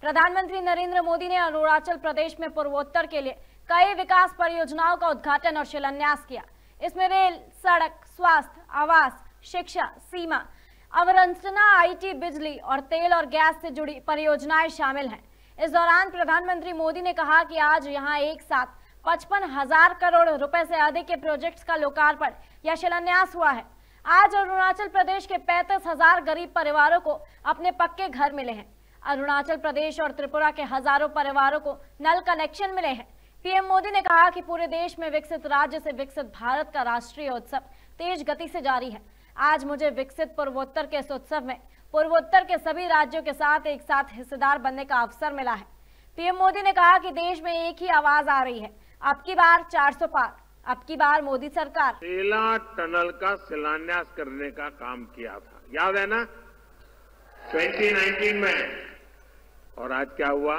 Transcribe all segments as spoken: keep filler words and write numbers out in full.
प्रधानमंत्री नरेंद्र मोदी ने अरुणाचल प्रदेश में पूर्वोत्तर के लिए कई विकास परियोजनाओं का उद्घाटन और शिलान्यास किया। इसमें रेल, सड़क, स्वास्थ्य, आवास, शिक्षा, सीमा अवरंचना, आईटी, बिजली और तेल और गैस से जुड़ी परियोजनाएं शामिल हैं। इस दौरान प्रधानमंत्री मोदी ने कहा कि आज यहां एक साथ पचपन हजार करोड़ रुपए से अधिक के प्रोजेक्ट्स का लोकार्पण या शिलान्यास हुआ है। आज अरुणाचल प्रदेश के पैंतीस हजार गरीब परिवारों को अपने पक्के घर मिले हैं। अरुणाचल प्रदेश और त्रिपुरा के हजारों परिवारों को नल कनेक्शन मिले हैं। पीएम मोदी ने कहा कि पूरे देश में विकसित राज्य से विकसित भारत का राष्ट्रीय उत्सव तेज गति से जारी है। आज मुझे विकसित पूर्वोत्तर के इस उत्सव में पूर्वोत्तर के सभी राज्यों के साथ एक साथ हिस्सेदार बनने का अवसर मिला है। पीएम मोदी ने कहा कि देश में एक ही आवाज आ रही है, अब की बार चार सौ पार, अब की बार मोदी सरकार। सेला टनल का शिलान्यास करने का काम किया था, याद है ना, दो हज़ार उन्नीस में। और आज क्या हुआ?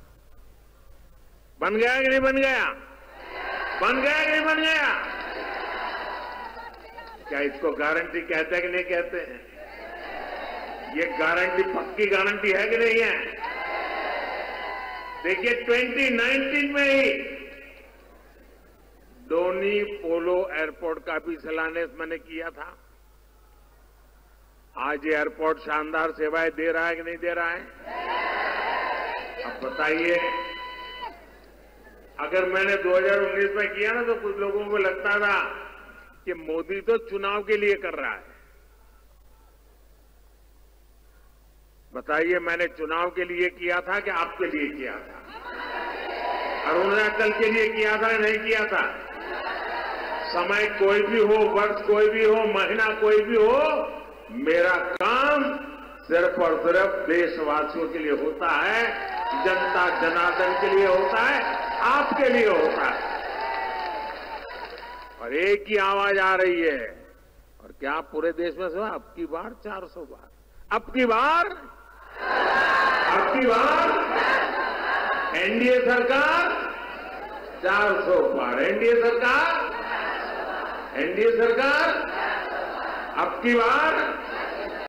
बन गया कि नहीं बन गया? बन गया कि नहीं बन गया? क्या इसको गारंटी कहते हैं कि नहीं कहते हैं? ये गारंटी पक्की गारंटी है कि नहीं है? देखिए, दो हज़ार उन्नीस में ही डोनी पोलो एयरपोर्ट का भी शिलान्यास मैंने किया था। आज ये एयरपोर्ट शानदार सेवाएं दे रहा है कि नहीं दे रहा है? अब बताइए, अगर मैंने दो हज़ार उन्नीस में किया ना तो कुछ लोगों को लगता था कि मोदी तो चुनाव के लिए कर रहा है। बताइए, मैंने चुनाव के लिए किया था कि आपके लिए किया था? अरुणाचल के लिए किया था नहीं किया था? समय कोई भी हो, वर्ष कोई भी हो, महीना कोई भी हो, मेरा काम सिर्फ और सिर्फ देशवासियों के लिए होता है, जनता जनार्दन के लिए होता है, आपके लिए होता है। और एक ही आवाज आ रही है, और क्या पूरे देश में सुना? अब की बार चार सौ बार, अब की बार, अब की बार एनडीए सरकार चार सौ पार, एनडीए सरकार, एनडीए सरकार अब की बार